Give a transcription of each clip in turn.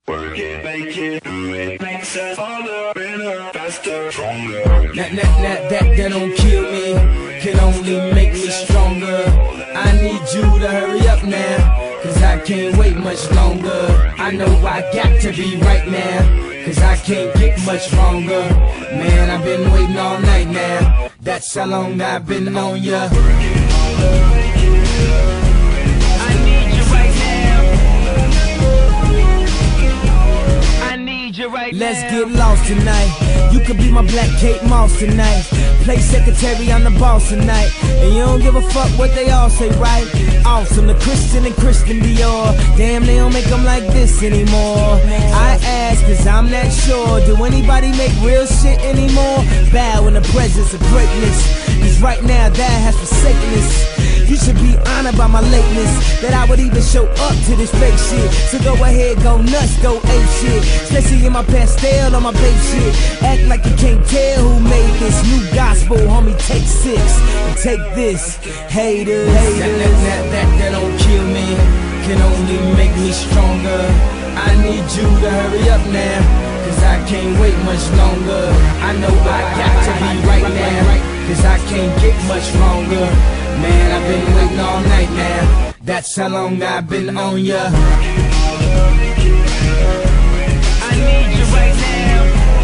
Work it, make it, do it, makes us harder, better, faster, stronger. That don't kill me, can only make me stronger. I need you to hurry up now, cause I can't wait much longer. I know I got to be right now, cause I can't get much longer. Man, I've been waiting all night now, that's how long I've been on ya. Let's get lost tonight. You could be my Black Kate Moss tonight. Play secretary, I'm the boss tonight. And you don't give a fuck what they all say, right? Awesome, the Christian and Christian Dior. Damn, they don't make them like this anymore. I ask, cause I'm not sure. Do anybody make real shit anymore? Bow in the presence of greatness, cause right now that has forsaken us. You should be honored by my lateness, that I would even show up to this fake shit. So go ahead, go nuts, go ape shit. Especially in my pastel on my babe shit. Act like you can't tell who made this new gospel, homie. Take 6 and take this, haters. That don't kill me, can only make me stronger. I need you to hurry up now, cause I can't wait much longer. I know I got to be right now, cause I can't get much longer. Man, I've been waiting all night now, that's how long I've been on ya. I need you right now,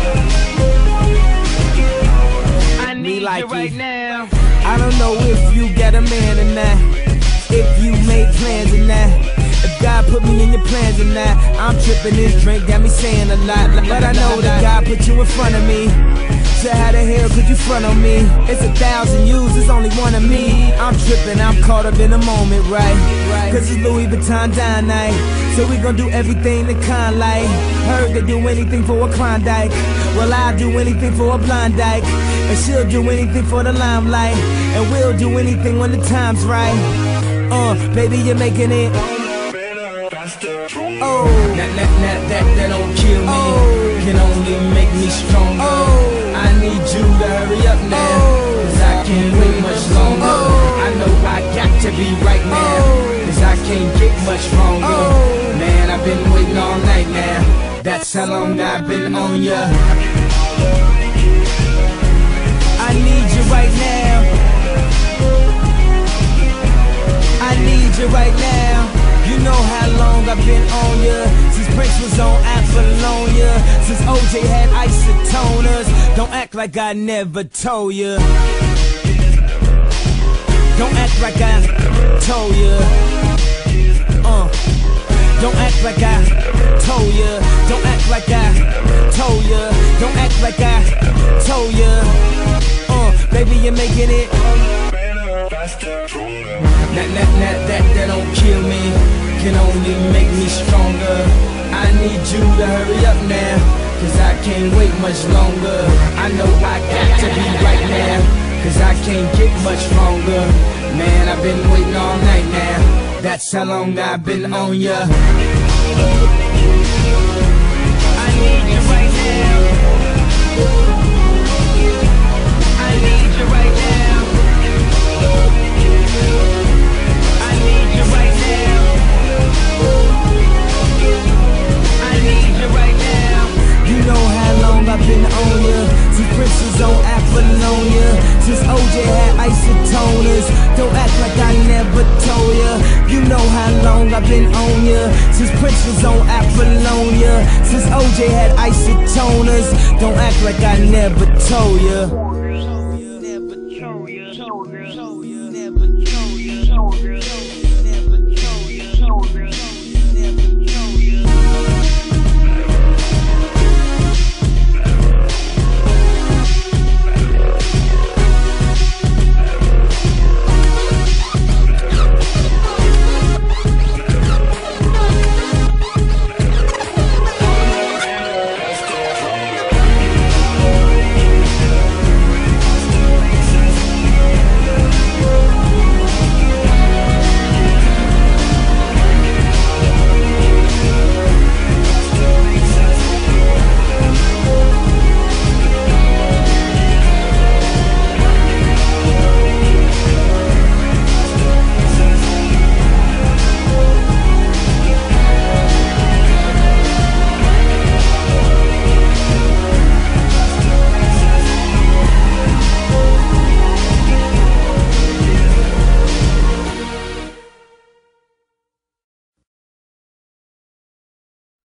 I need you right now. I don't know if you got a man or not, if you made plans or not, if God put me in your plans or not. I'm tripping, this drink got me saying a lot, but I know that God put you in front of me. So how the hell could you front on me? It's 1,000 yous, it's only one of me. I'm tripping, I'm caught up in the moment, right? Cause it's Louis Vuitton dine night, so we gon' do everything the kind like. Heard they do anything for a Klondike, well I'll do anything for a blind dyke. And she'll do anything for the limelight, and we'll do anything when the time's right. Baby, you're making it. Oh, that don't kill me, can only make me stronger. I need you to hurry up now, cause I can't wait much longer. I know I got to be right now, cause I can't get much longer. Man, I've been waiting all night now, that's how long I've been on ya. I need you right now, I need you right now. You know how long I've been on ya, since Prince was on Apollonia, since OJ had isotoners. Don't act like I never told ya, don't act like I told ya. Don't act like I told ya, don't act like I told ya, don't act like I told ya. Baby, you're making it. That don't kill me, can only make me stronger. I need you to hurry up now, cause I can't wait much longer. I know I got to be right now, cause I can't get much longer. Man, I've been waiting all night now, that's how long I've been on ya. I need you right now, I need you right now, I need you right now, I need you right now. You know how long I've been on ya, since Prince was on Apollonia, since OJ had isotoners. Don't act like I never told ya. You know how long I've been on ya, since Prince was on Apollonia, since OJ had isotoners. Don't act like I never told ya.